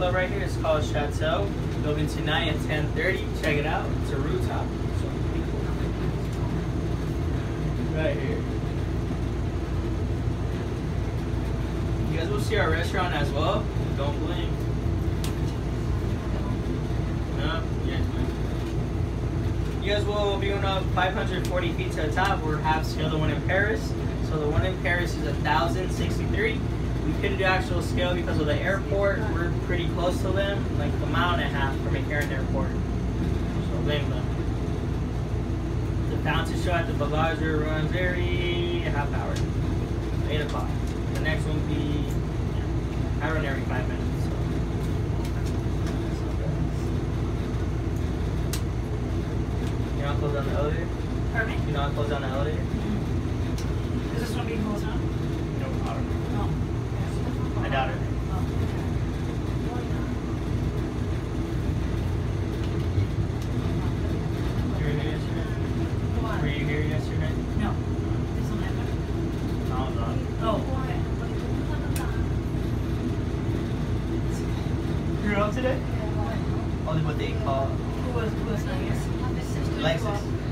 club right here. It's called Chateau. It's open tonight at 10:30. Check it out. It's a rooftop. So pretty cool. Right here. You guys will see our restaurant as well. Don't blink. No, yeah. You guys will be going up 540 feet to the top. We're half scale the one in Paris. So the one in Paris is 1,063. We couldn't do actual scale because of the airport. We're pretty close to them, like a mile and a half from McCarran Airport. So blame them. The fountain show at the Bellagio runs every half hour. 8 o'clock. The next one will be, I run every 5 minutes. So. You know how to close down the elevator? Pardon me? You know how to close down the elevator? Is this one being closed on? No, I don't know. No. I doubt it. Oh. You were here yesterday? Were you here yesterday? No. This one happened. I was on. Oh. You were up today? Only what they call Who was I guess? Lexus.